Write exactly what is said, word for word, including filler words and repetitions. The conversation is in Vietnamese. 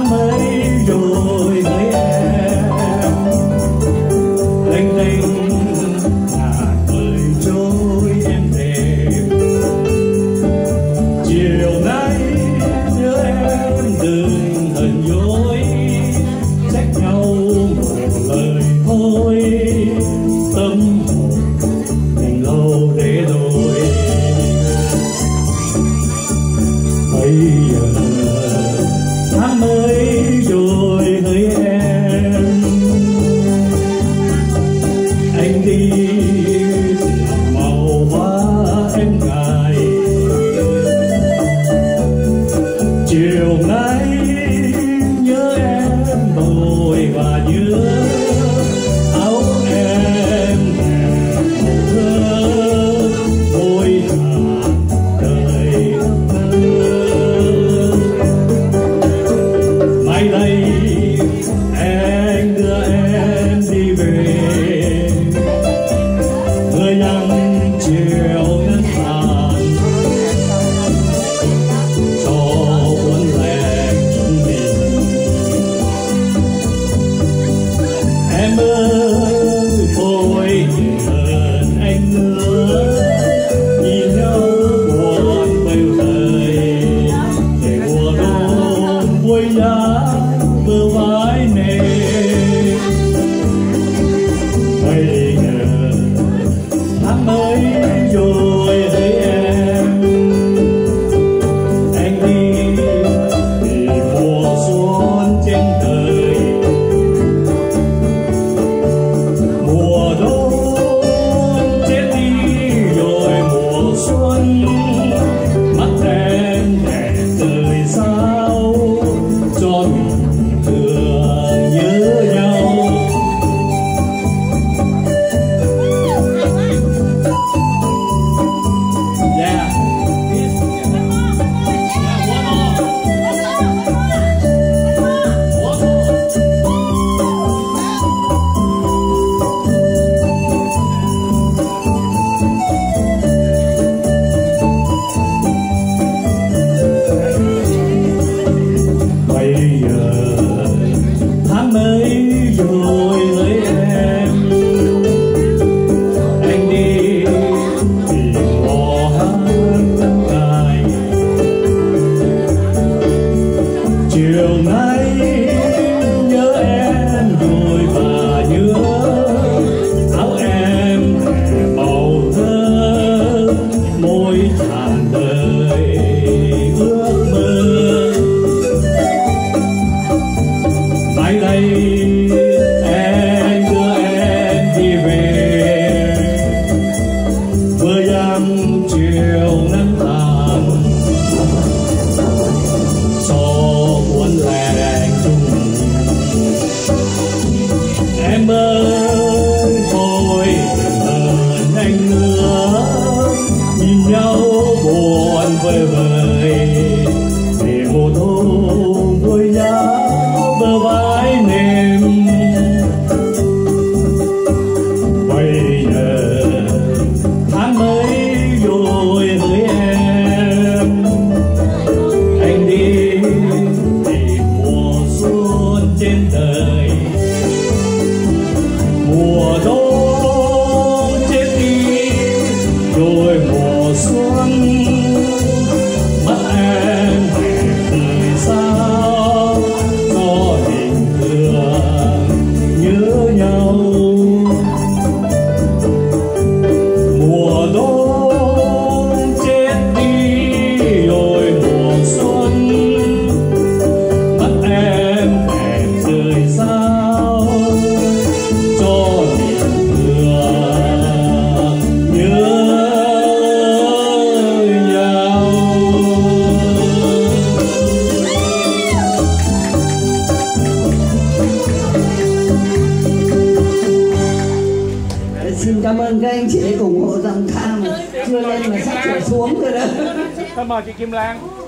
tháng mấy rồi với em lênh đênh ngả người trôi em đêm chiều nay nhớ em đừng hờn dỗi trách nhau một lời thôi tâm hồn mình lâu để đôi bây giờ tháng mới rồi hỡi em anh đi màu hoa em ngài chiều nay nhớ em vội và nhớ áo em màu thơ môi thả đời mai đây anh đưa em đi về người nắng chiều ngân tàn cho cuốn lẻ chúng mình em ơi thôi đừng anh nữa nhìn nhau buồn bêu đời để mùa đông vui giá bờ vai mềm bây giờ tháng mới rồi hỡi em anh đi tìm mùa xuân trên đời mùa đông chết đi rồi mùa xuân mắt em đẹp tươi sao cho mình thường nhớ nhau yeah. Bây giờ tháng mấy rồi hỡi em anh đi tìm mò hát tân cài chiều nay nhớ em rồi và nhớ áo em màu thơ môi tràn đời ước mơ mai đây anh đưa em đi về với em chiều ngân tàn cho cuốn lẻ chung em ơi thôi đừng hờn anh nữa nhìn nhau buồn vơi vơi để mùa đông vui giá bờ vai mềm bây giờ tháng mấy rồi hỡi em anh đi tìm mùa xuân trên đời mùa đông chết đi rồi mùa xuân mắt em đẹp tươi sao cho tình thương nhớ nhau mùa đông chết đi rồi mùa xuân mắt em đẹp tươi sao cho tình thương nhớ nhau. Xin cảm ơn các anh chị ủng hộ giọng ca mà chưa lên mà sắp trở xuống rồi đó. Thôi mời chị Kim Lan.